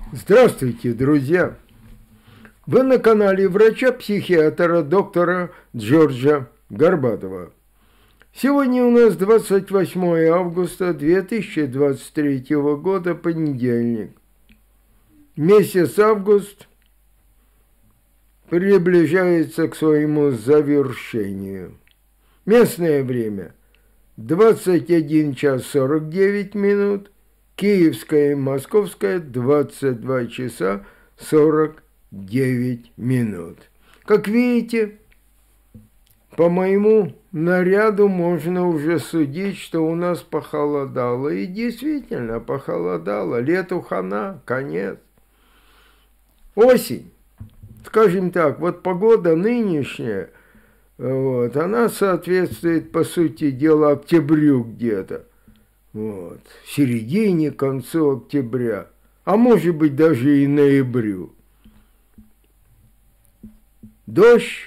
Здравствуйте, друзья! Вы на канале врача-психиатра доктора Джорджа Горбатова. Сегодня у нас 28 августа 2023 года, понедельник. Месяц август приближается к своему завершению. Местное время 21 час 49 минут. Киевская и московская 22 часа 49 минут. Как видите, по моему наряду можно уже судить, что у нас похолодало. И действительно похолодало. Лету хана, конец. Осень. Скажем так, вот погода нынешняя, она соответствует, по сути дела, октябрю где-то. В середине, концу октября, а может быть даже и ноябрю. Дождь,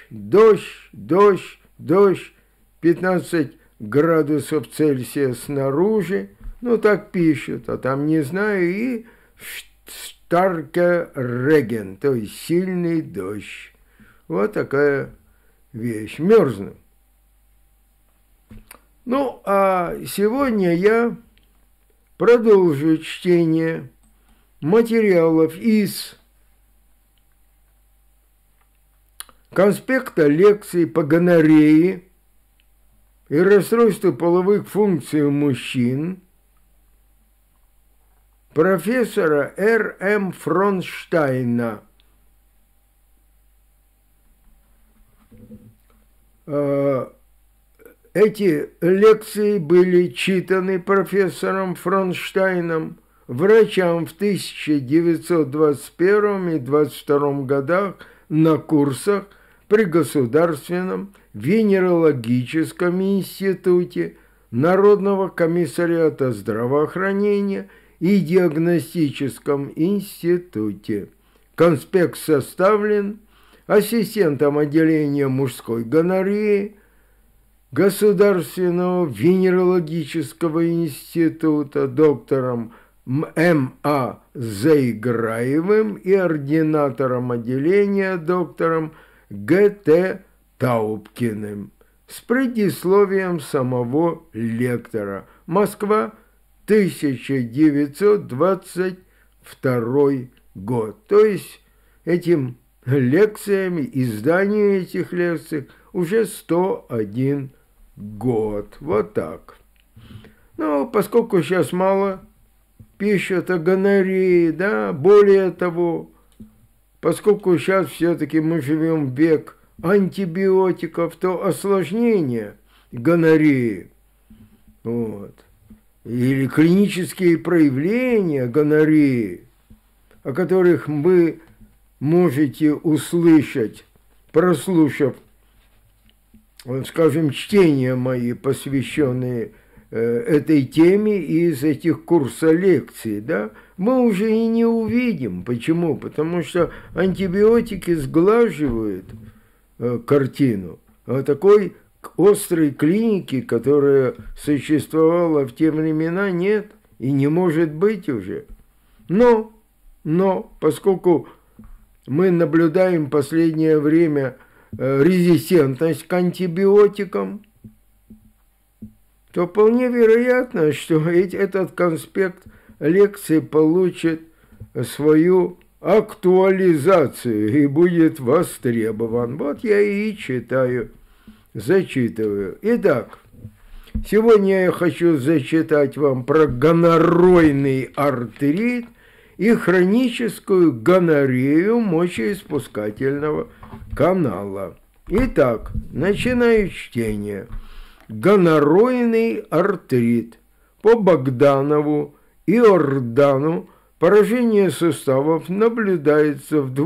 15 градусов Цельсия снаружи, так пишут, а там не знаю, и Starker Regen, то есть сильный дождь. Вот такая вещь, мерзну. А сегодня я продолжу чтение материалов из конспекта лекций по гонореи и расстройству половых функций у мужчин профессора Р.М. Фронштайна. Эти лекции были читаны профессором Фронштайном врачам в 1921 и 1922 годах на курсах при Государственном венерологическом институте, Народного комиссариата здравоохранения и диагностическом институте. Конспект составлен ассистентом отделения мужской гонореи Государственного венерологического института доктором М.А. Заиграевым и ординатором отделения доктором Г.Т. Таубкиным с предисловием самого лектора. Москва, 1922 год. То есть этим лекциями, изданию этих лекций уже 101 год. Вот так. Поскольку сейчас мало пишут о гонореи, более того, поскольку сейчас все-таки мы живем в век антибиотиков, то осложнения гонореи, или клинические проявления гонореи, о которых вы можете услышать, прослушав, скажем, чтения мои, посвященные этой теме из этих курса лекций, мы уже и не увидим. Почему? Потому что антибиотики сглаживают картину. А такой острой клиники, которая существовала в те времена, нет и не может быть уже. Но поскольку мы наблюдаем в последнее время резистентность к антибиотикам, то вполне вероятно, что этот конспект лекций получит свою актуализацию и будет востребован. Вот я и читаю, зачитываю. Итак, сегодня я хочу зачитать вам про гоноройный артрит и хроническую гонорею мочеиспускательного канала. Итак, начинаю чтение. Гоноройный артрит. По Богданову и Ордану поражение суставов наблюдается в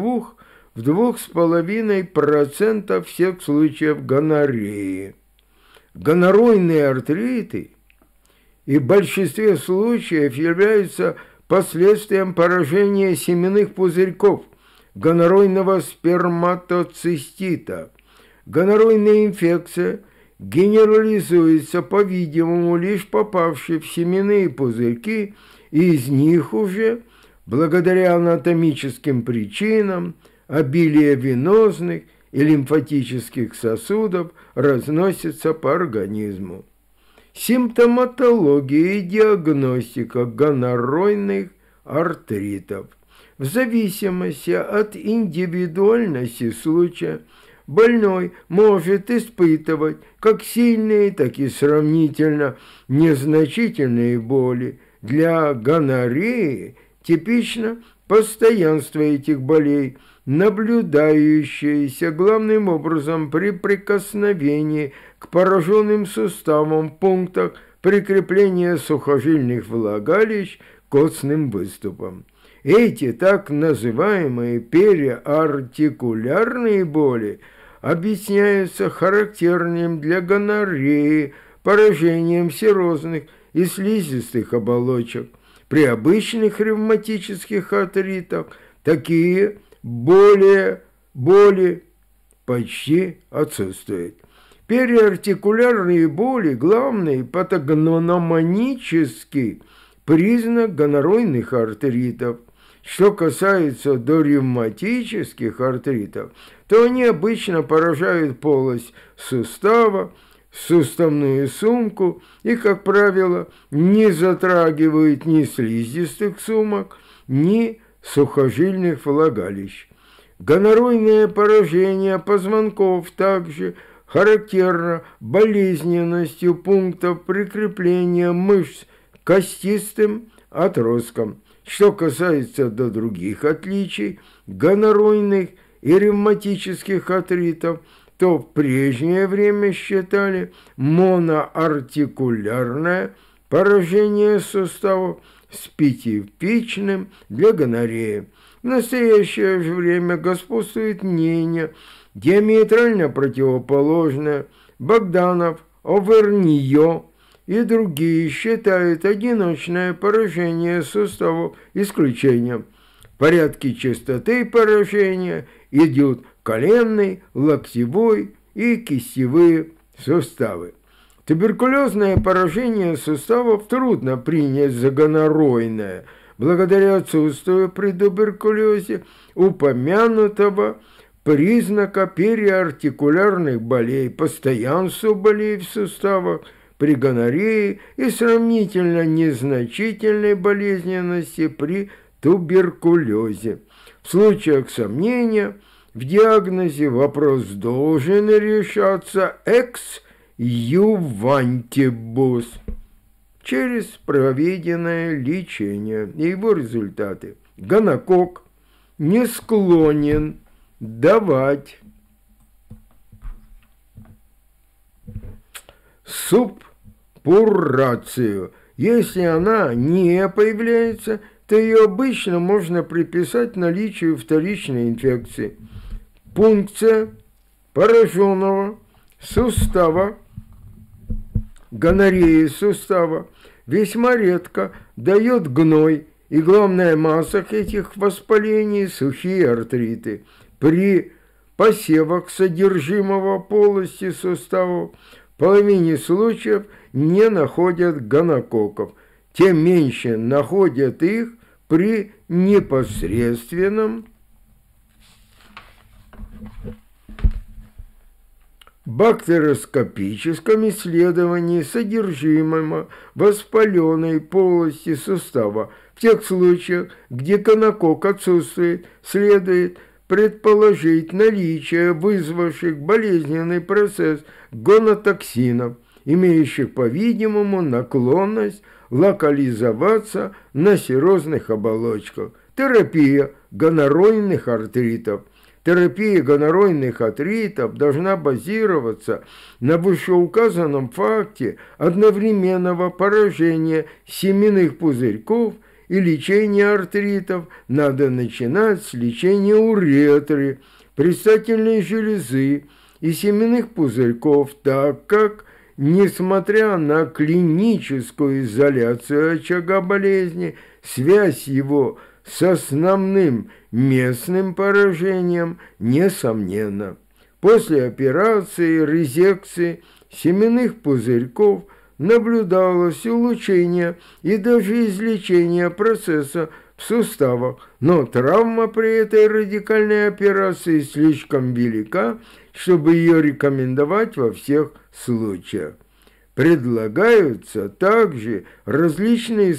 2,5% всех случаев гонореи. Гоноройные артриты и в большинстве случаев являются последствием поражения семенных пузырьков, гоноройного сперматоцистита. Гоноройная инфекция генерализуется, по-видимому, лишь попавшие в семенные пузырьки, и из них уже благодаря анатомическим причинам обилие венозных и лимфатических сосудов разносится по организму. Симптоматология и диагностика гонорройных артритов. В зависимости от индивидуальности случая больной может испытывать как сильные, так и сравнительно незначительные боли. Для гонореи типично постоянство этих болей, наблюдающееся главным образом при прикосновении к пораженным суставам в пунктах прикрепления сухожильных влагалищ к костным выступам. Эти так называемые периартикулярные боли объясняются характерным для гонореи поражением серозных и слизистых оболочек. При обычных ревматических артритах такие боли почти отсутствуют. Периартикулярные боли – главный патогномонический признак гоноройных артритов. Что касается ревматических артритов, то они обычно поражают полость сустава, суставную сумку и, как правило, не затрагивают ни слизистых сумок, ни сухожильных влагалищ. Гоноройное поражение позвонков также характерно болезненностью пунктов прикрепления мышц к костистым отросткам. Что касается до других отличий гоноройных и ревматических артритов, то в прежнее время считали моноартикулярное поражение суставов специфичным для гонореи. В настоящее же время господствует мнение диаметрально противоположное. Богданов, Оверньо и другие считают одиночное поражение суставов исключением. В порядке частоты поражения идут коленный, локтевой и кистевые суставы. Туберкулезное поражение суставов трудно принять за гоноройное, благодаря отсутствию при туберкулезе упомянутого признака периартикулярных болей, постоянству болей в суставах при гонорее и сравнительно незначительной болезненности при туберкулезе. В случаях сомнения в диагнозе вопрос должен решаться экс ювантибус через проведенное лечение и его результаты. Гонокок не склонен давать суппурацию. Если она не появляется, то ее обычно можно приписать наличию вторичной инфекции. Пункция пораженного сустава, гонореи сустава, весьма редко дает гной, и главная масса этих воспалений – сухие артриты. При посевах содержимого полости суставов в половине случаев не находят гонококков, тем меньше находят их при непосредственном бактериоскопическом исследовании содержимого воспаленной полости сустава. В тех случаях, где гонококк отсутствует, следует предположить наличие вызвавших болезненный процесс гонотоксинов, имеющих, по-видимому, наклонность локализоваться на серозных оболочках. Терапия гоноройных артритов. Терапия гоноройных артритов должна базироваться на вышеуказанном факте одновременного поражения семенных пузырьков, и лечение артритов надо начинать с лечения уретры, предстательной железы и семенных пузырьков, так как, несмотря на клиническую изоляцию очага болезни, связь его с основным местным поражением несомненна. После операции резекции семенных пузырьков наблюдалось улучшение и даже излечение процесса в суставах, но травма при этой радикальной операции слишком велика, чтобы ее рекомендовать во всех случаях. Предлагаются также различные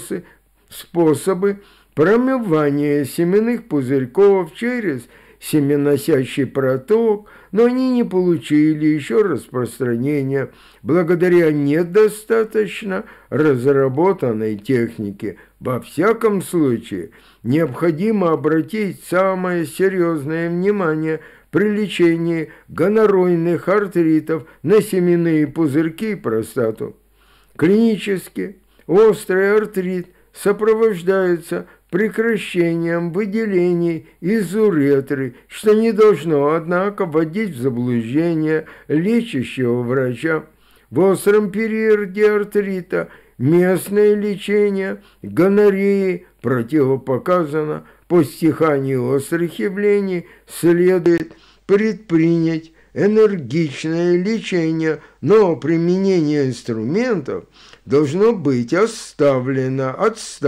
способы промывания семенных пузырьков через семенносящий проток, но они не получили еще распространения благодаря недостаточно разработанной технике. Во всяком случае, необходимо обратить самое серьезное внимание при лечении гоноройных артритов на семенные пузырьки и простату. Клинически острый артрит сопровождается прекращением выделений из уретры, что не должно, однако, вводить в заблуждение лечащего врача. В остром периоде артрита местное лечение гонореи противопоказано. По стиханию острых явлений следует предпринять энергичное лечение, но применение инструментов должно быть отставлено,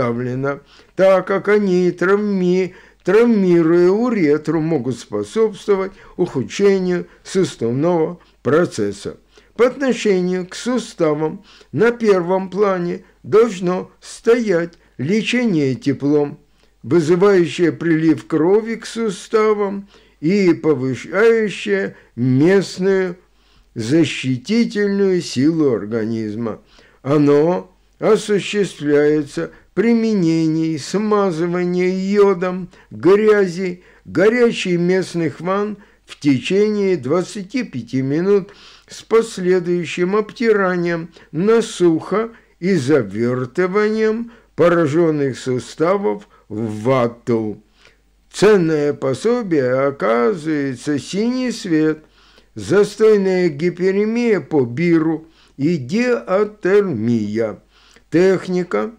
так как они, травмируя уретру, могут способствовать ухудшению суставного процесса. По отношению к суставам на первом плане должно стоять лечение теплом, вызывающее прилив крови к суставам и повышающее местную защитительную силу организма. Оно осуществляется применением смазывания йодом грязи горячей местных ванн в течение 25 минут с последующим обтиранием на сухо и завертыванием пораженных суставов в вату. Ценное пособие оказывается синий свет, застойная гиперемия по биру и диатермия. Техника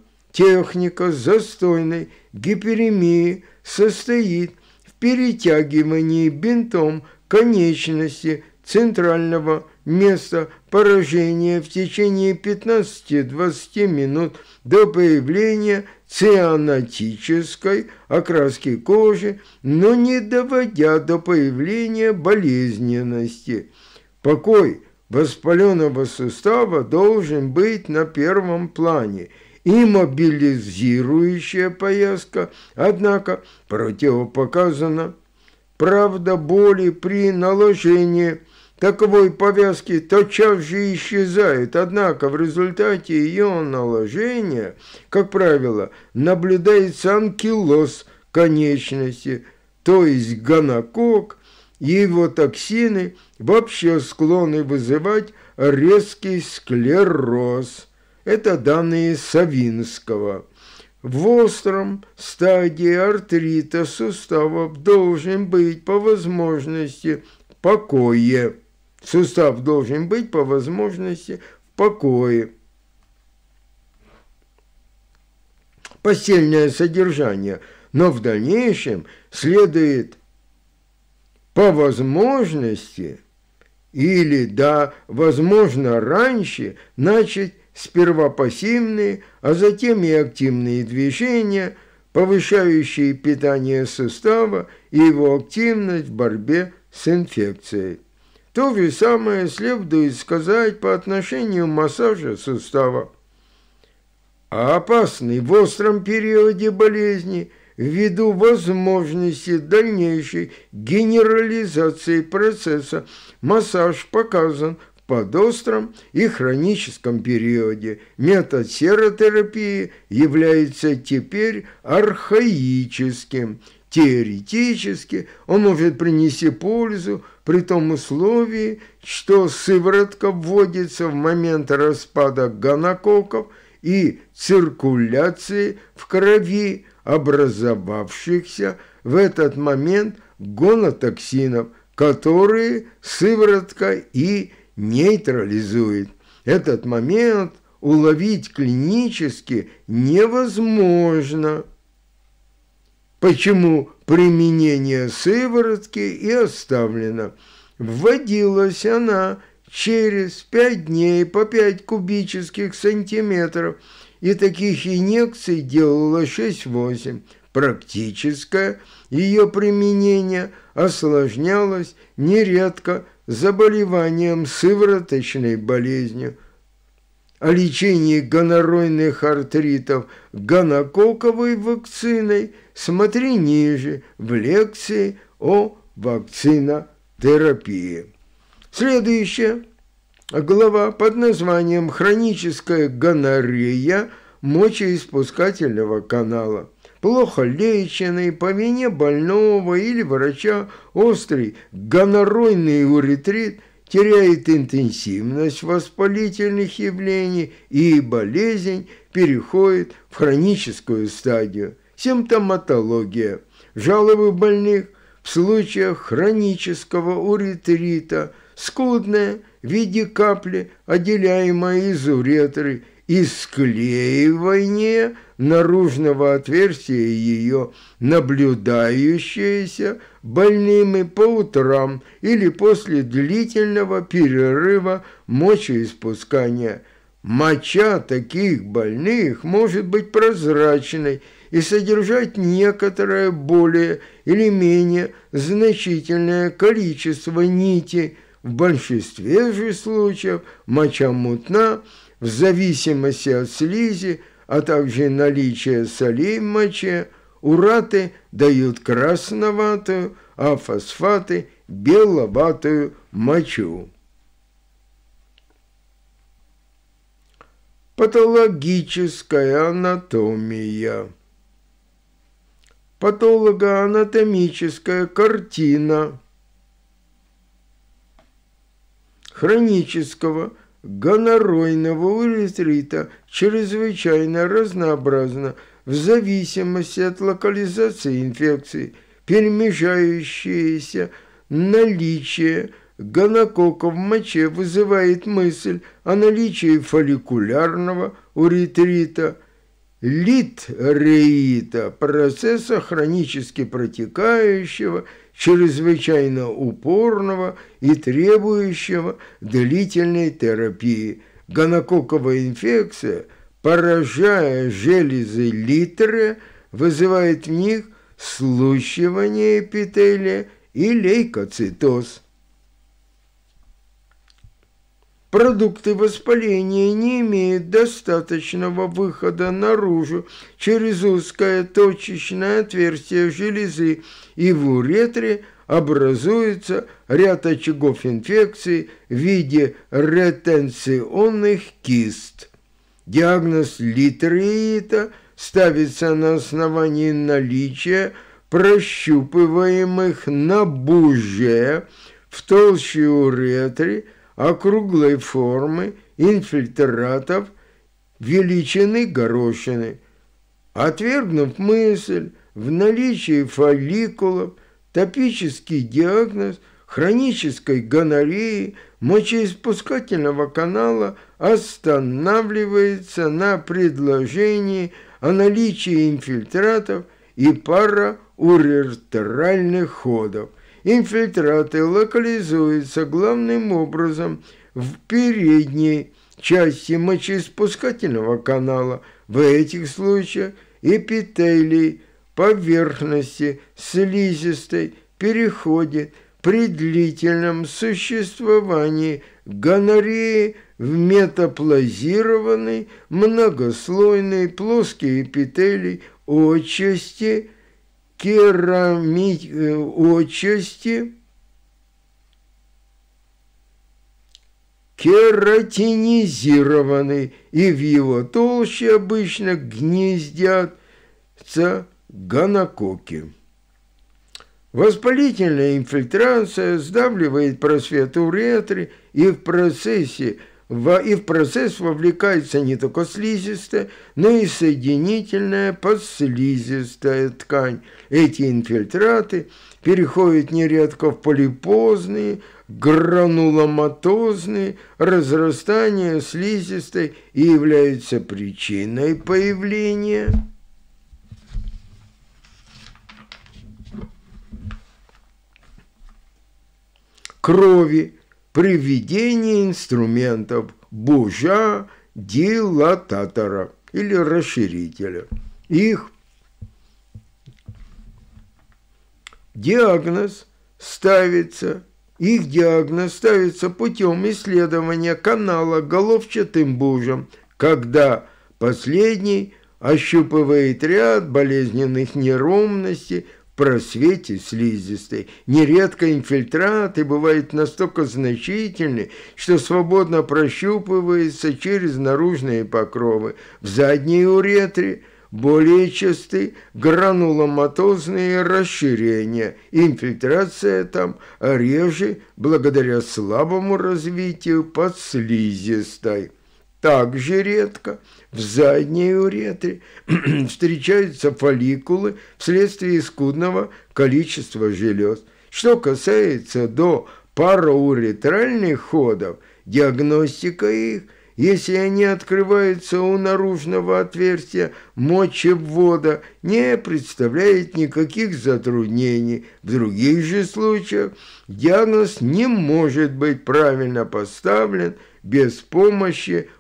застойной гиперемии состоит в перетягивании бинтом конечности центрального места поражения в течение 15-20 минут до появления цианотической окраски кожи, но не доводя до появления болезненности. Покой воспаленного сустава должен быть на первом плане, и мобилизирующая повязка, однако, противопоказана. Правда, боли при наложении таковой повязки тотчас же исчезает, однако в результате ее наложения, как правило, наблюдается анкилоз конечности, то есть гонокок, и его токсины вообще склонны вызывать резкий склероз. Это данные Савинского. В остром стадии артрита суставов должен быть по возможности в покое. Сустав должен быть по возможности в покое. Постельное содержание, но в дальнейшем следует по возможности или, да, возможно, раньше начать сперва пассивные, а затем и активные движения, повышающие питание сустава и его активность в борьбе с инфекцией. То же самое следует сказать по отношению массажа сустава. А опасный в остром периоде болезни ввиду возможности дальнейшей генерализации процесса массаж показан в подостром и хроническом периоде. Метод серотерапии является теперь архаическим. Теоретически он может принести пользу при том условии, что сыворотка вводится в момент распада гонококков и циркуляции в крови образовавшихся в этот момент гонотоксинов, которые сыворотка и нейтрализует. Этот момент уловить клинически невозможно. Почему применение сыворотки и оставлено? Вводилась она через 5 дней по 5 кубических сантиметров и таких инъекций делалось 6-8. Практическое ее применение осложнялось нередко заболеванием сывороточной болезнью. О лечении гоноройных артритов гонококковой вакциной смотри ниже в лекции о вакцинотерапии. Следующая глава под названием «Хроническая гонорея мочеиспускательного канала». Плохо леченный по вине больного или врача острый гоноройный уретрит теряет интенсивность воспалительных явлений, и болезнь переходит в хроническую стадию. Симптоматология. Жалобы больных в случаях хронического уретрита скудная в виде капли, отделяемой из уретры, и склеивание наружного отверстия ее, наблюдающееся больными по утрам или после длительного перерыва мочеиспускания. Моча таких больных может быть прозрачной и содержать некоторое более или менее значительное количество нити. В большинстве же случаев моча мутна в зависимости от слизи, а также наличия солей в моче. Ураты дают красноватую, а фосфаты – беловатую мочу. Патологическая анатомия. Патологоанатомическая картина хронического гоноройного уретрита чрезвычайно разнообразна в зависимости от локализации инфекции. Перемежающееся наличие гонококков в моче вызывает мысль о наличии фолликулярного уретрита, литреита, процесса хронически протекающего, чрезвычайно упорного и требующего длительной терапии. Гонококковая инфекция, поражая железы литре, вызывает в них слущивание эпителия и лейкоцитоз. Продукты воспаления не имеют достаточного выхода наружу через узкое точечное отверстие железы, и в уретре образуется ряд очагов инфекции в виде ретенционных кист. Диагноз литреита ставится на основании наличия прощупываемых на буже в толще уретры округлой формы инфильтратов величины горошины. Отвергнув мысль в наличии фолликулов, топический диагноз хронической гонореи мочеиспускательного канала останавливается на предложении о наличии инфильтратов и парауретральных ходов. Инфильтраты локализуются главным образом в передней части мочеиспускательного канала. В этих случаях эпителий поверхности слизистой переходит при длительном существовании гонореи в метаплазированный многослойный плоский эпителий отчасти кератинизированный, и в его толще обычно гнездятся гонококки. Воспалительная инфильтрация сдавливает просвет уретры, и в процесс вовлекается не только слизистая, но и соединительная подслизистая ткань. Эти инфильтраты переходят нередко в полипозные, грануломатозные разрастания слизистой и являются причиной появления крови при введении инструментов бужа дилататора. или расширителя. Их диагноз ставится путем исследования канала головчатым бужем, когда последний ощупывает ряд болезненных неровностей в просвете слизистой. Нередко инфильтраты бывают настолько значительны, что свободно прощупываются через наружные покровы. В задней уретре более часты грануломатозные расширения. Инфильтрация там реже благодаря слабому развитию подслизистой. Также редко в задней уретре встречаются фолликулы вследствие скудного количества желез. Что касается до парауретральных ходов, диагностика их, если они открываются у наружного отверстия мочевода, не представляет никаких затруднений. В других же случаях диагноз не может быть правильно поставлен без помощи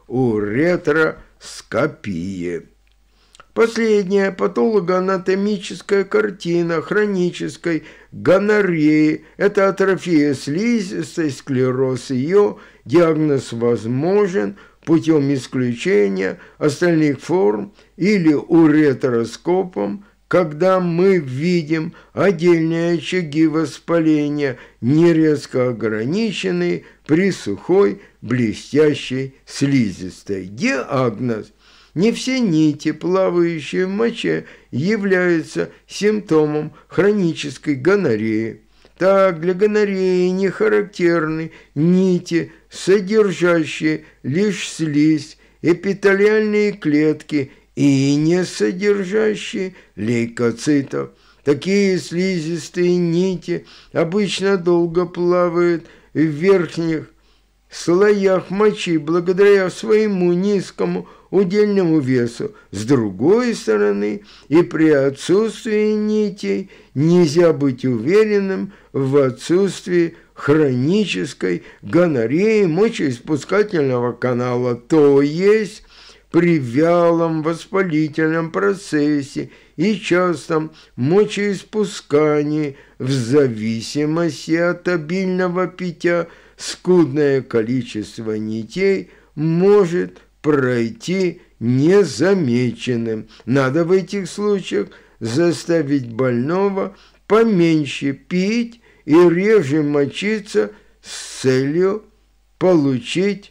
уретроскопии. Последняя патологоанатомическая картина хронической гонореи – это атрофия слизистой, склероз ее. Диагноз возможен путем исключения остальных форм или уретроскопом, когда мы видим отдельные очаги воспаления, не резко ограниченные при сухой блестящей слизистой. Диагноз. Не все нити, плавающие в моче, являются симптомом хронической гонореи. Так, для гонореи не характерны нити, содержащие лишь слизь, эпителиальные клетки и не содержащие лейкоцитов. Такие слизистые нити обычно долго плавают в верхних слоях мочи благодаря своему низкому удельному весу. С другой стороны, и при отсутствии нитей нельзя быть уверенным в отсутствии хронической гонореи мочеиспускательного канала, то есть при вялом воспалительном процессе и частом мочеиспускании в зависимости от обильного питья скудное количество нитей может пройти незамеченным. Надо в этих случаях заставить больного поменьше пить и реже мочиться с целью получить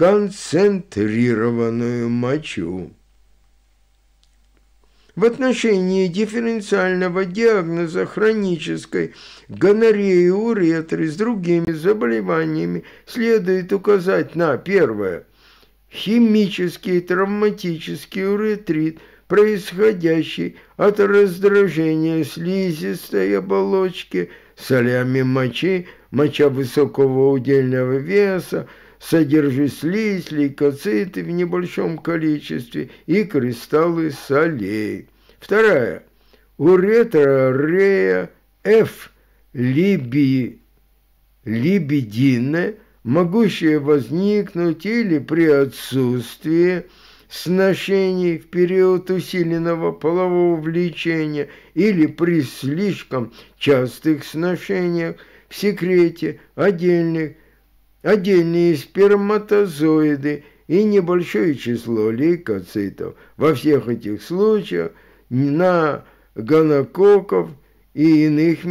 концентрированную мочу. В отношении дифференциального диагноза хронической гонореи уретры с другими заболеваниями следует указать на: первое, химический травматический уретрит, происходящий от раздражения слизистой оболочки солями мочи, моча высокого удельного веса, содержит слизь, лейкоциты в небольшом количестве и кристаллы солей. Вторая. Уретрорея F. либидинная, могущая возникнуть или при отсутствии сношений в период усиленного полового влечения или при слишком частых сношениях в секрете отдельные сперматозоиды и небольшое число лейкоцитов. Во всех этих случаях на гонококков и иных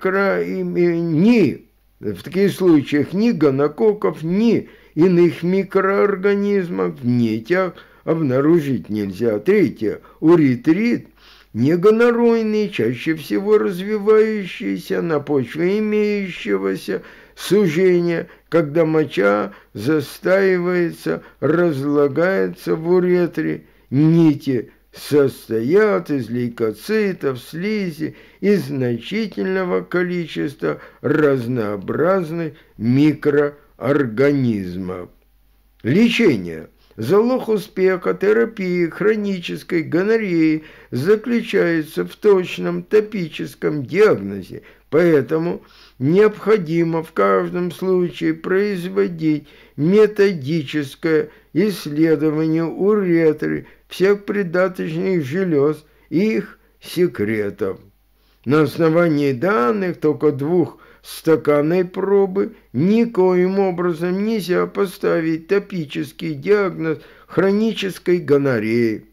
в таких случаях ни гонококков, ни иных микроорганизмов в нитях обнаружить нельзя. Третье. Уретрит негоноройный, чаще всего развивающийся на почве имеющегося сужения, когда моча застаивается, разлагается в уретре. Нити состоят из лейкоцитов, слизи и значительного количества разнообразных микроорганизмов. Лечение. Залог успеха терапии хронической гонореи заключается в точном топическом диагнозе, поэтому необходимо в каждом случае производить методическое исследование уретры в всех придаточных желез и их секретов. На основании данных только 2-стаканной пробы никоим образом нельзя поставить топический диагноз хронической гонореи.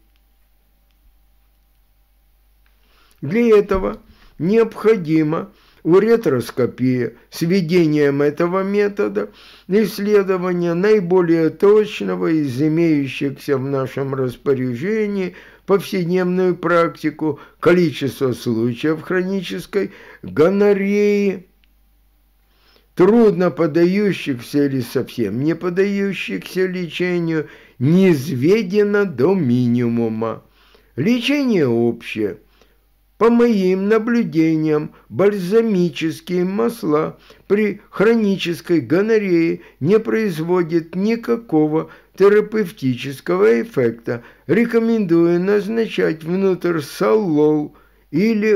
Для этого необходима уретроскопия с введением этого метода, исследование наиболее точного из имеющихся в нашем распоряжении повседневную практику количества случаев хронической гонореи, трудно поддающихся или совсем не поддающихся лечению, низведено до минимума. Лечение общее. По моим наблюдениям, бальзамические масла при хронической гонорее не производят никакого терапевтического эффекта. Рекомендую назначать внутрисолол или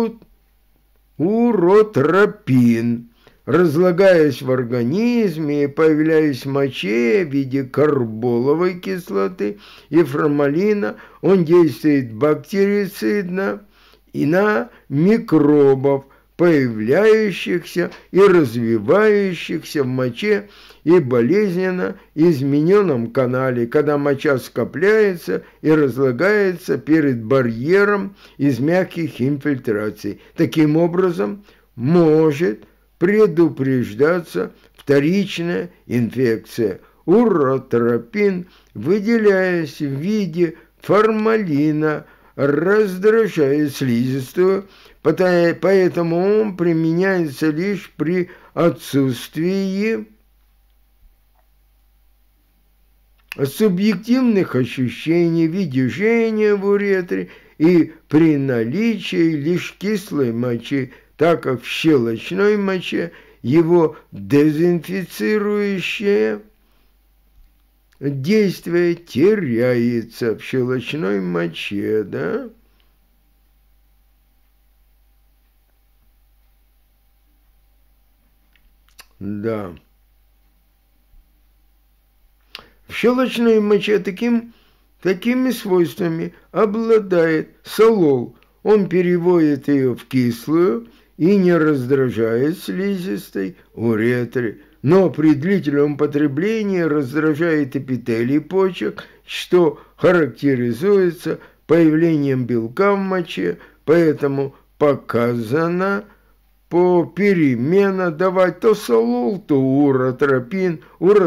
уротропин. Разлагаясь в организме и появляясь в моче в виде карболовой кислоты и формалина, он действует бактерицидно и на микробов, появляющихся и развивающихся в моче и болезненно измененном канале, когда моча скопляется и разлагается перед барьером из мягких инфильтраций. Таким образом, может предупреждаться вторичная инфекция. Уротропин, выделяясь в виде формалина, раздражает слизистую, поэтому он применяется лишь при отсутствии субъективных ощущений в виде жжения в уретре и при наличии лишь кислой мочи, так как в щелочной моче его дезинфицирующее действие теряется в щелочной моче, да? Да. В щелочной моче такими свойствами обладает солол. Он переводит ее в кислую и не раздражает слизистой уретры, но при длительном потреблении раздражает эпителий почек, что характеризуется появлением белка в моче, поэтому показано попеременно давать то солол, то уротропин.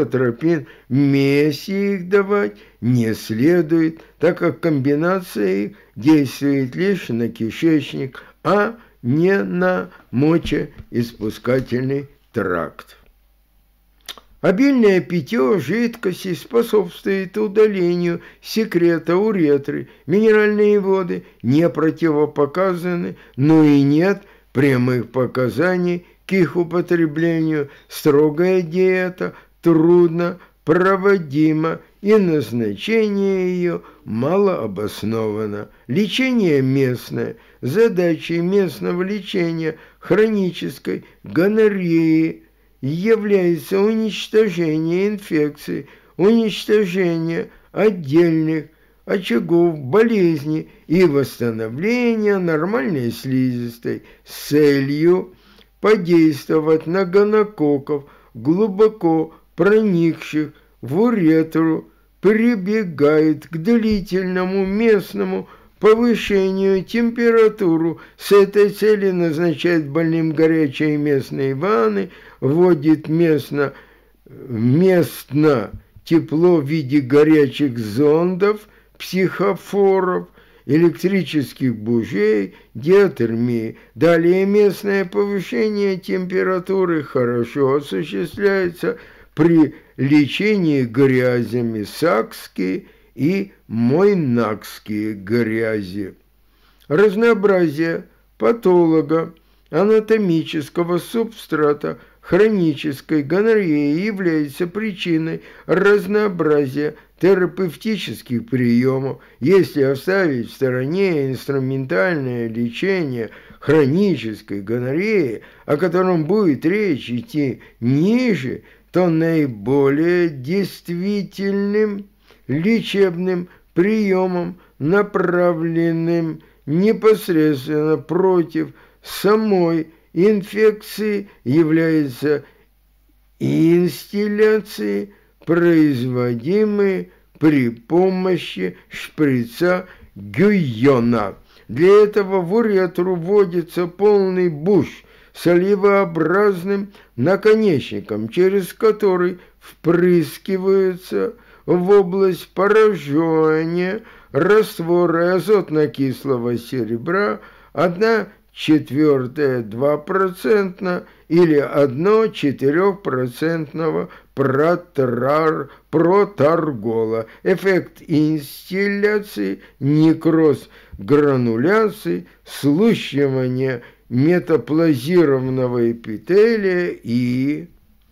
Вместе их давать не следует, так как комбинация их действует лишь на кишечник, а не на мочеиспускательный тракт. Обильное питье жидкости способствует удалению секрета уретры. Минеральные воды не противопоказаны, но и нет прямых показаний к их употреблению. Строгая диета трудно проводима, и назначение ее мало обосновано. Лечение местное. Задачей местного лечения хронической гонореи является уничтожение инфекций, уничтожение отдельных очагов болезни и восстановление нормальной слизистой с целью подействовать на гонококков, глубоко проникших в уретру, прибегает к длительному местному повышению температуры. С этой целью назначает больным горячие местные ванны, вводит местно тепло в виде горячих зондов, психофоров, электрических бужей, геотермии. Далее местное повышение температуры хорошо осуществляется при лечении грязями сакские и мойнакские грязи. Разнообразие патолога анатомического субстрата хронической гонореи является причиной разнообразия терапевтических приемов. Если оставить в стороне инструментальное лечение хронической гонореи, о котором будет речь идти ниже, то наиболее действительным лечебным приемом, направленным непосредственно против самой инфекции, является инстилляцией, производимой при помощи шприца Гюйона. Для этого в уретру вводится полный буш с оливообразным наконечником, через который впрыскиваются в область поражения растворы азотно-кислого серебра 1/4 2% или 1/4% протаргола. Эффект инстилляции, некроз грануляции, слущивание метаплазированного эпителия и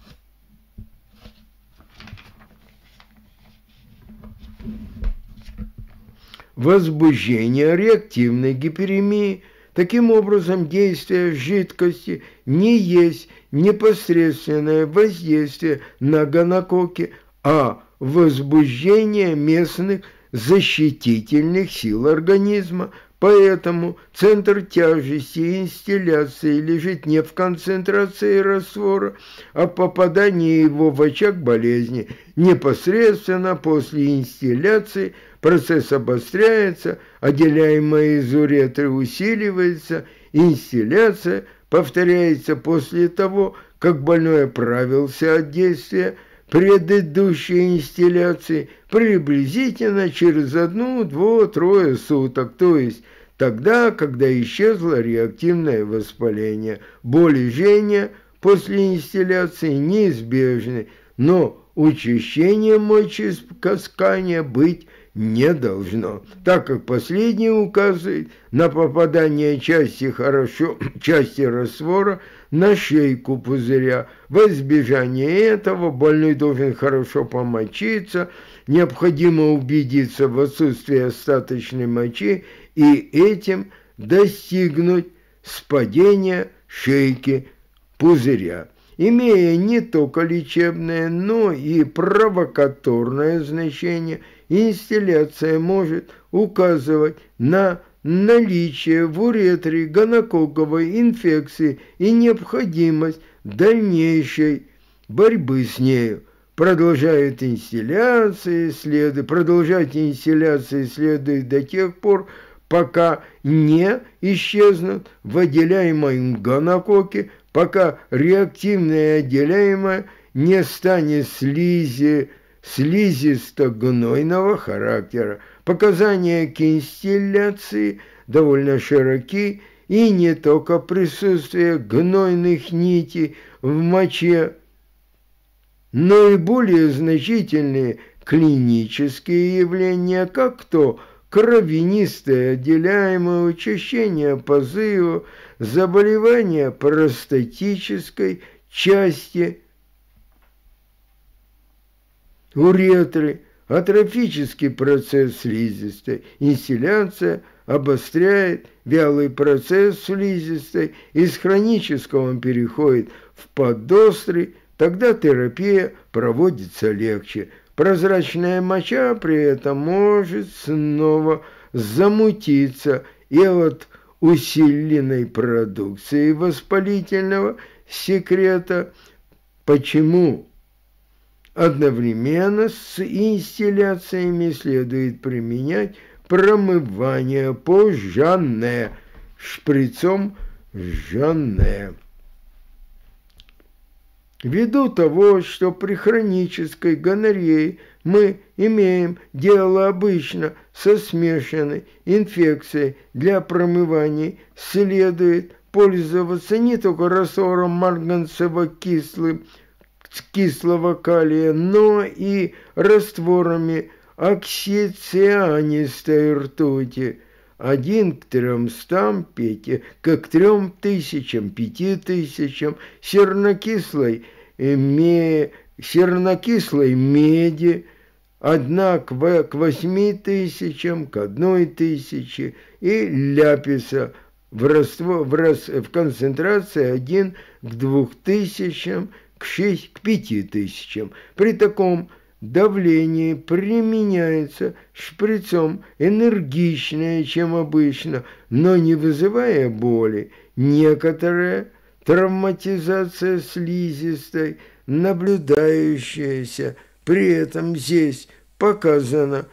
возбуждение реактивной гиперемии. Таким образом, действие жидкости не есть непосредственное воздействие на гонококки, а возбуждение местных защитительных сил организма. Поэтому центр тяжести инстилляции лежит не в концентрации раствора, а в попадании его в очаг болезни. Непосредственно после инстилляции процесс обостряется, отделяемое из уретры усиливается, инстилляция повторяется после того, как больной оправился от действия предыдущей инстилляции приблизительно через 1, 2, 3 суток, то есть тогда, когда исчезло реактивное воспаление. Боли и жжение после инстилляции неизбежны, но учащение мочеиспускания быть не должно, так как последнее указывает на попадание части раствора на шейку пузыря. Во избежание этого больной должен хорошо помочиться, необходимо убедиться в отсутствии остаточной мочи и этим достигнуть спадения шейки пузыря. Имея не только лечебное, но и провокаторное значение, инстилляция может указывать на наличие в уретре гонококковой инфекции и необходимость дальнейшей борьбы с нею. Продолжать инстилляции следует до тех пор, пока не исчезнут выделяемые гонококки, пока реактивное отделяемое не станет слизисто-гнойного характера. Показания к инстилляции довольно широки, и не только присутствие гнойных нитей в моче, но и более значительные клинические явления, как то кровянистое отделяемое, учащение позыва, заболевания простатической части уретры, атрофический процесс слизистой. Инстилляция обостряет вялый процесс слизистой, из хронического он переходит в подострый, тогда терапия проводится легче. Прозрачная моча при этом может снова замутиться и от усиленной продукции воспалительного секрета. Почему? Одновременно с инстилляциями следует применять промывание по Жанне, шприцом Жанне. Ввиду того, что при хронической гонорее мы имеем дело обычно со смешанной инфекцией, для промывания следует пользоваться не только раствором марганцево-кислого калия, но и растворами оксицианистой ртути 1 к 300, 5 к 3000, 5000, сернокислой меди 1 к 8000, к 1000 и ляписа в концентрации 1 к 2000, к 5000. При таком давление применяется шприцом энергичнее, чем обычно, но не вызывая боли. Некоторая травматизация слизистой, наблюдающаяся, при этом здесь показано.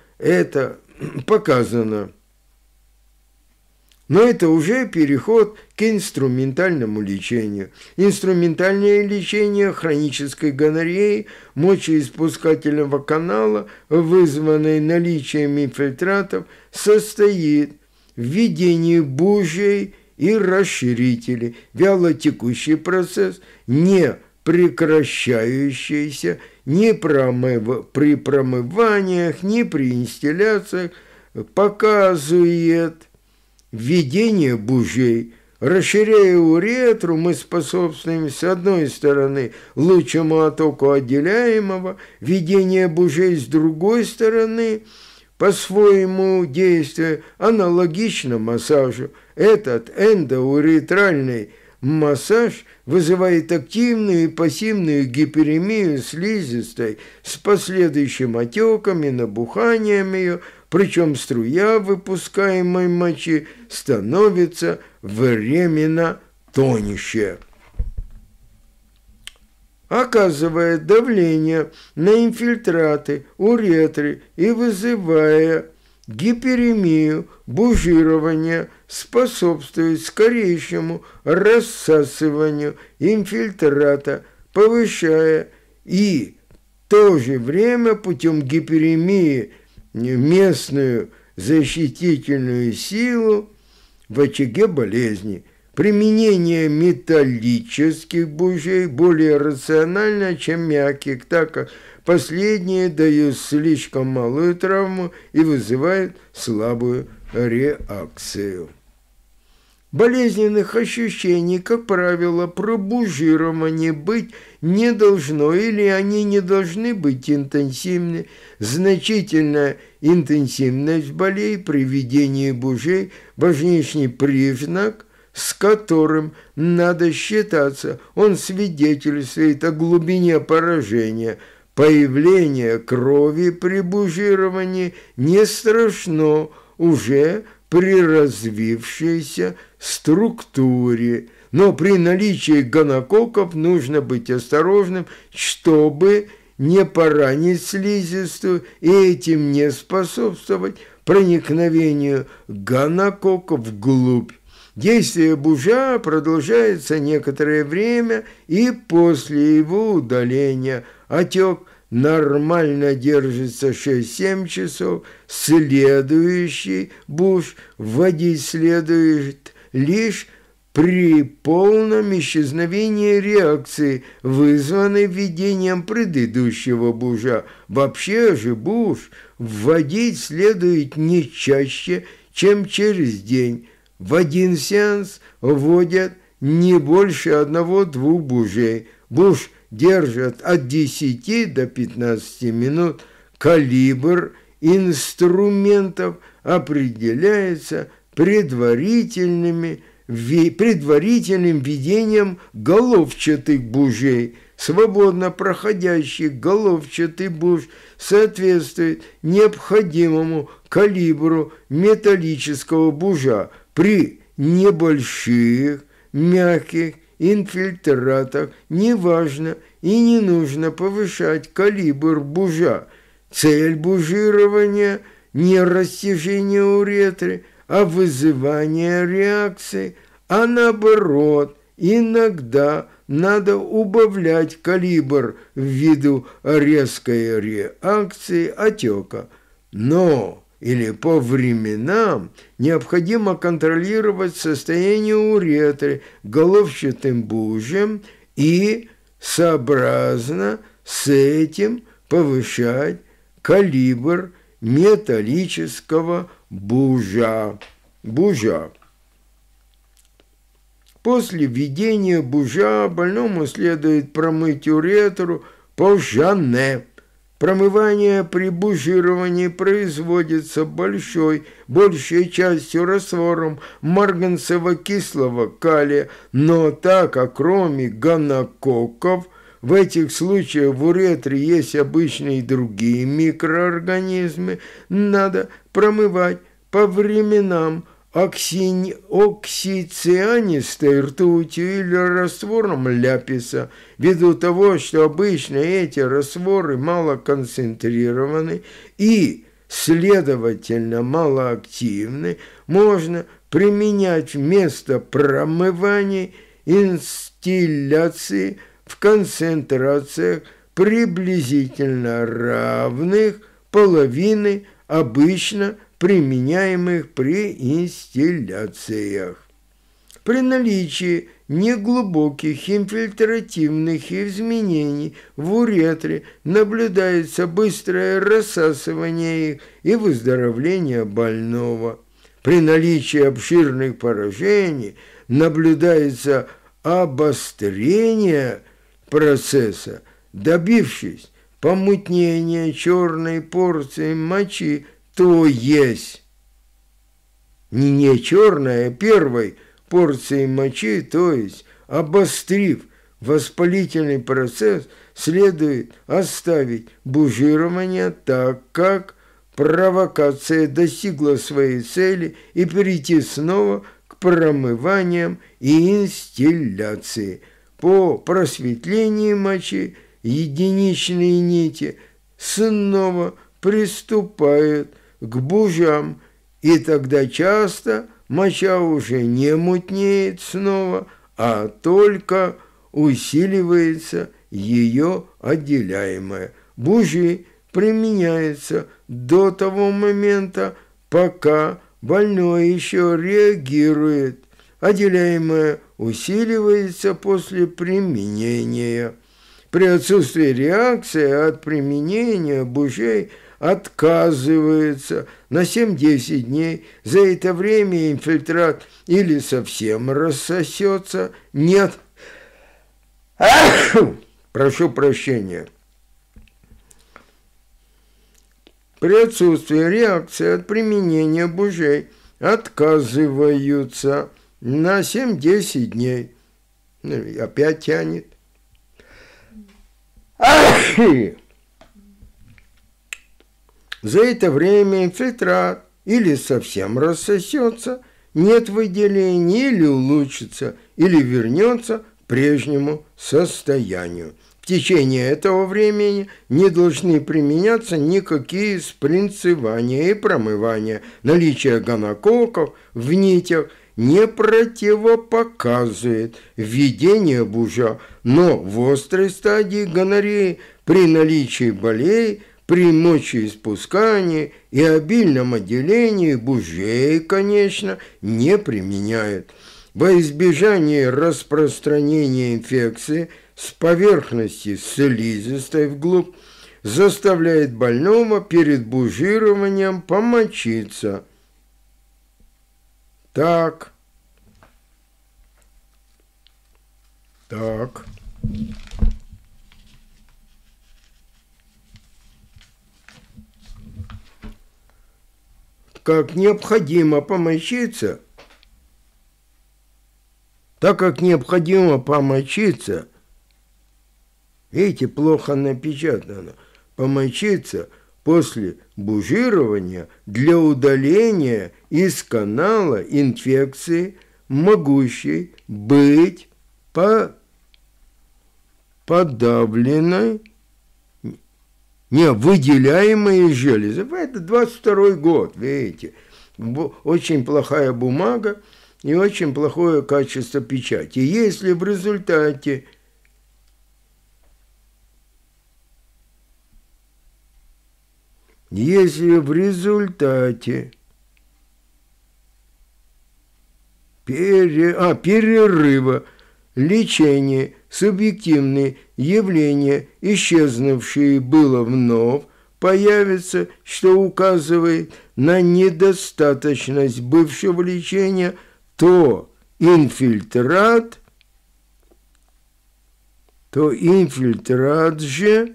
Но это уже переход к инструментальному лечению. Инструментальное лечение хронической гонореи мочеиспускательного канала, вызванной наличием инфильтратов, состоит в введении бужей и расширителей. Вялотекущий процесс, не прекращающийся ни при промываниях, ни при инстилляциях, показывает введение бужей. Расширяя уретру, мы способствуем, с одной стороны, лучшему оттоку отделяемого, введение бужей с другой стороны, по своему действию аналогично массажу. Этот эндоуретральный массаж вызывает активную и пассивную гиперемию слизистой с последующим отеком и набуханием ее, причем струя выпускаемой мочи становится временно тоньше. Оказывая давление на инфильтраты уретры и вызывая гиперемию, бужирование способствует скорейшему рассасыванию инфильтрата, повышая и в то же время путем гиперемии местную защитительную силу в очаге болезни. Применение металлических бужей более рационально, чем мягких, так как последние дают слишком малую травму и вызывают слабую реакцию. Болезненных ощущений, как правило, пробужирование быть не должно или они не должны быть интенсивны. Значительная интенсивность болей при введении бужей – важнейший признак, с которым надо считаться. Он свидетельствует о глубине поражения. Появление крови при бужировании не страшно уже при развившейся структуре, но при наличии гонококков нужно быть осторожным, чтобы не поранить слизистую и этим не способствовать проникновению гонококков вглубь. Действие бужа продолжается некоторое время, и после его удаления отек нормально держится 6-7 часов. Следующий буж вводить следует лишь при полном исчезновении реакции, вызванной введением предыдущего бужа. Вообще же буж вводить следует не чаще, чем через день. В один сеанс вводят не больше 1-2 бужей. Буж держат от 10 до 15 минут. Калибр инструментов определяется предварительным введением головчатых бужей. Свободно проходящий головчатый буж соответствует необходимому калибру металлического бужа. При небольших, мягких инфильтратах неважно и не нужно повышать калибр бужа. Цель бужирования – не растяжение уретры, а вызывание реакции, а наоборот, иногда надо убавлять калибр ввиду резкой реакции отека. Но или по временам необходимо контролировать состояние уретры головчатым бужем и сообразно с этим повышать калибр металлического бужа. После введения бужа больному следует промыть уретру по-жанне. Промывание при бужировании производится большей частью раствором марганцево-кислого калия, но так как кроме гонококков в этих случаях в уретре есть обычные и другие микроорганизмы, надо промывать по временам оксицианистой ртутью или раствором ляписа, ввиду того, что обычно эти растворы мало концентрированы и, следовательно, малоактивны, можно применять вместо промывания инстилляции в концентрациях, приблизительно равных половины обычно применяемых при инстилляциях. При наличии неглубоких инфильтративных изменений в уретре наблюдается быстрое рассасывание их и выздоровление больного. При наличии обширных поражений наблюдается обострение процесса, добившись помутнения черной порции мочи, то есть не черная, а первой порции мочи, то есть обострив воспалительный процесс, следует оставить бужирование, так как провокация достигла своей цели, и перейти снова к промываниям и инстилляции. По просветлении мочи единичные нити снова приступают к бужам, и тогда часто моча уже не мутнеет снова, а только усиливается ее отделяемое. Бужи применяется до того момента, пока больной еще реагирует. Отделяемое усиливается после применения. При отсутствии реакции от применения бужей отказывается на 7-10 дней. За это время инфильтрат или совсем рассосется, нет. Прошу прощения. При отсутствии реакции от применения бужей отказываются на 7-10 дней. Опять тянет. За это время инфильтрат или совсем рассосется, нет выделения, или улучшится, или вернется к прежнему состоянию. В течение этого времени не должны применяться никакие спринцевания и промывания. Наличие гонококков в нитях не противопоказывает введение бужа, но в острой стадии гонореи при наличии болей, при мочеиспускании и обильном отделении бужей, конечно, не применяют. Во избежание распространения инфекции с поверхности слизистой вглубь заставляет больного перед бужированием помочиться. Так. Как необходимо помочиться, видите, плохо напечатано, помочиться после бужирования для удаления из канала инфекции, могущей быть подавленной выделяемые железы. Это 22-й год, видите. Очень плохая бумага и очень плохое качество печати. Если в результате перерыва лечения субъективные явления, исчезнувшие было вновь, появится, что указывает на недостаточность бывшего лечения, то инфильтрат же,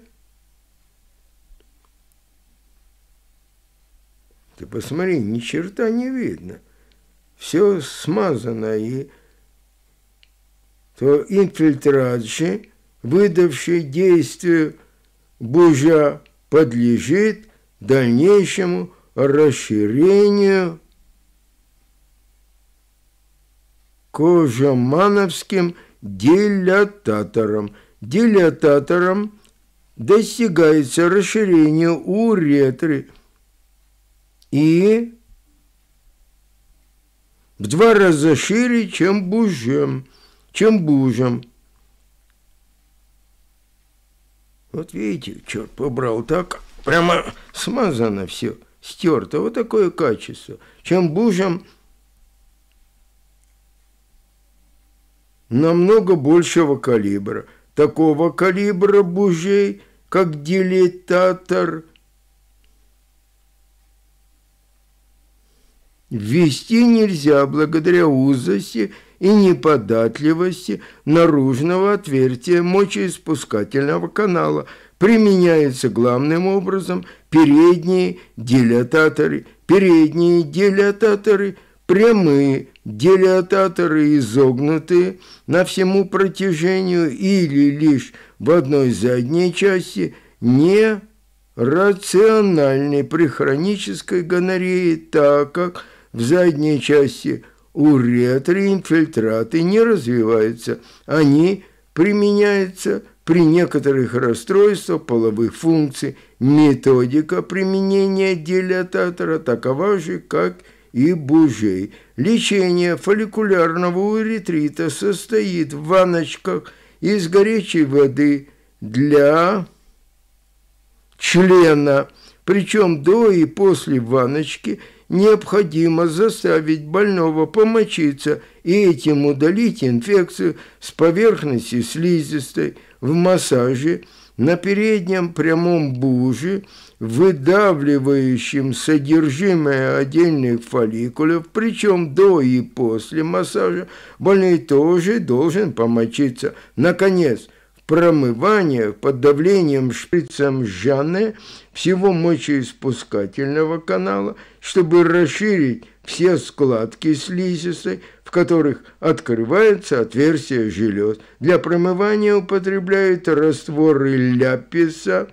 ты посмотри, ни черта не видно, все смазано, то инфильтрат же выдавший действию бужа, подлежит дальнейшему расширению кожамановским дилататором. Дилататором достигается расширение уретры и в 2 раза шире, чем бужем. Вот видите, черт побрал, так прямо смазано все, стерто. Вот такое качество. Чем бужем намного большего калибра. Такого калибра бужей, как дилататор, ввести нельзя благодаря узости и неподатливости наружного отверстия мочеиспускательного канала. Применяются главным образом передние дилататоры. Передние дилататоры прямые, дилататоры изогнутые на всему протяжению или лишь в одной задней части, не рациональны при хронической гонорее, так как в задней части уретры инфильтраты не развиваются. Они применяются при некоторых расстройствах половых функций. Методика применения дилататора такова же, как и бужей. Лечение фолликулярного уретрита состоит в ванночках из горячей воды для члена, причем до и после ванночки необходимо заставить больного помочиться и этим удалить инфекцию с поверхности слизистой. В массаже на переднем прямом буже, выдавливающем содержимое отдельных фолликулов, причем до и после массажа, больной тоже должен помочиться. Наконец, в промываниях под давлением шприцем Жанне всего мочеиспускательного канала, чтобы расширить все складки слизистой, в которых открывается отверстие желез. Для промывания употребляют растворы ляписа,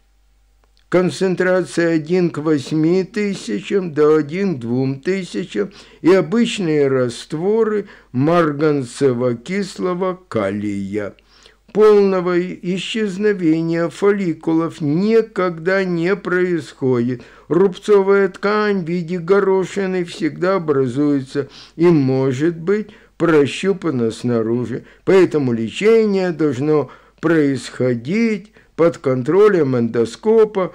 концентрация 1 к 8 тысячам до 1 к 2 тысячам и обычные растворы марганцево-кислого калия. Полного исчезновения фолликулов никогда не происходит. Рубцовая ткань в виде горошины всегда образуется и может быть прощупана снаружи. Поэтому лечение должно происходить под контролем эндоскопа.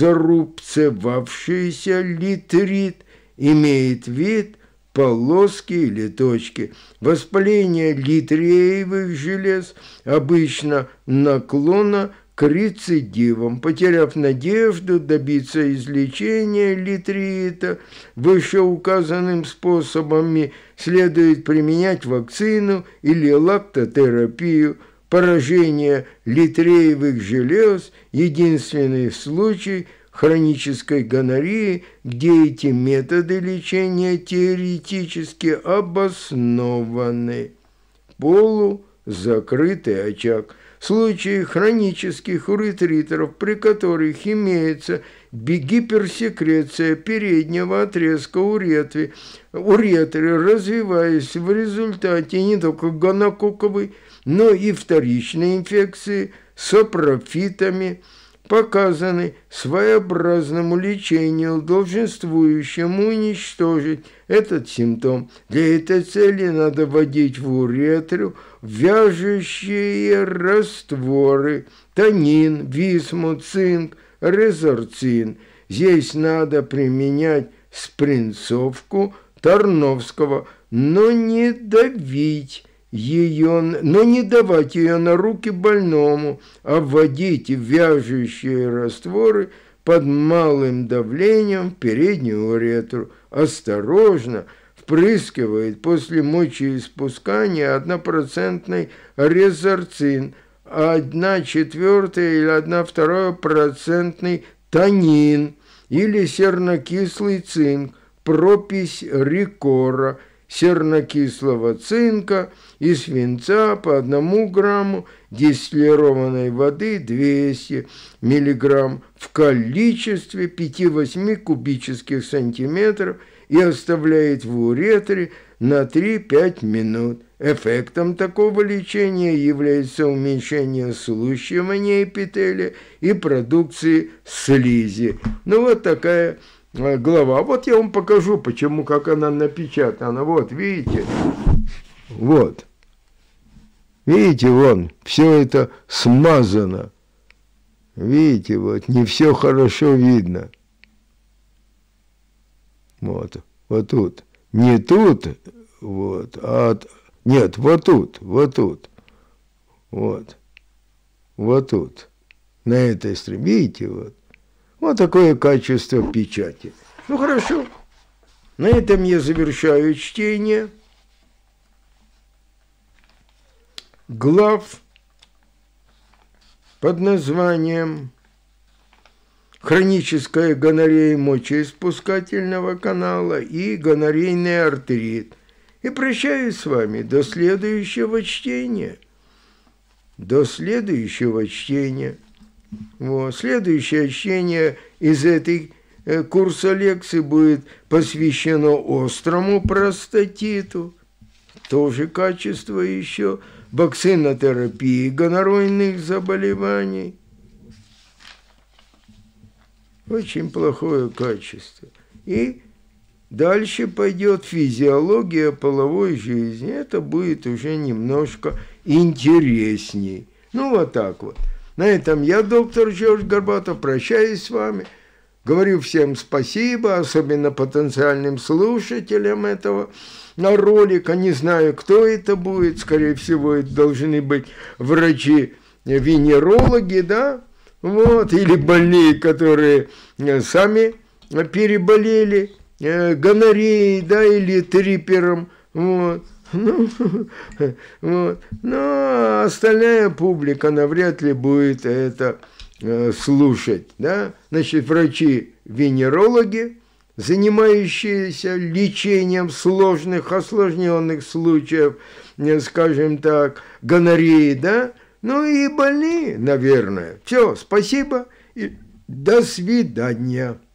Зарубцевавшийся литрит имеет вид полоски или точки. Воспаление литреевых желез обычно наклонно к рецидивам. Потеряв надежду добиться излечения литриита вышеуказанным способами, следует применять вакцину или лактотерапию. Поражение литреевых желез – единственный случай хронической гонореи, где эти методы лечения теоретически обоснованы. Полузакрытый очаг. В случае хронических уретритов, при которых имеется гиперсекреция переднего отрезка уретры, развиваясь в результате не только гонококковой, но и вторичной инфекции сапрофитами, показаны своеобразному лечению, долженствующему уничтожить этот симптом. Для этой цели надо вводить в уретру вяжущие растворы, танин, висмут, цинк, резорцин. Здесь надо применять спринцовку Тарновского, но не давать ее на руки больному, а вводить вяжущие растворы под малым давлением в переднюю уретру. Осторожно впрыскивает после мочеиспускания 1% резорцин, 1/4 или 1/2% танин или сернокислый цинк, пропись рикора. сернокислого цинка и свинца по 1 грамму дистиллированной воды 200 миллиграмм в количестве 5-8 кубических сантиметров и оставляет в уретре на 3-5 минут. Эффектом такого лечения является уменьшение слущивания эпителия и продукции слизи. Ну, вот такая глава. Вот я вам покажу, почему, как она напечатана. Вот, видите? Вот. Видите, вон, все это смазано. Видите, вот, не все хорошо видно. Вот, вот тут. Не тут, вот, а... Нет, вот тут, вот тут. Вот. Вот тут. На этой стороне. Видите, вот. Вот такое качество печати. Ну, хорошо. На этом я завершаю чтение глав под названием «Хроническая гонорея мочеиспускательного канала» и «Гонорейный артрит». И прощаюсь с вами до следующего чтения. До следующего чтения. Вот. Следующее чтение из этой курса лекций будет посвящено острому простатиту. Тоже качество еще. Баксинотерапии гоноройных заболеваний. Очень плохое качество. И дальше пойдет физиология половой жизни. Это будет уже немножко интересней. Ну, вот так вот. На этом я, доктор Джордж Горбатов, прощаюсь с вами. Говорю всем спасибо, особенно потенциальным слушателям этого ролика. Не знаю, кто это будет. Скорее всего, это должны быть врачи-венерологи, да? Вот. Или больные, которые сами переболели гонореей, да, или трипером, вот. Ну, вот. Но остальная публика навряд ли будет это слушать, да. Значит, врачи-венерологи, занимающиеся лечением сложных, осложненных случаев, скажем так, гонореи, да, ну и больные, наверное. Все, спасибо и до свидания.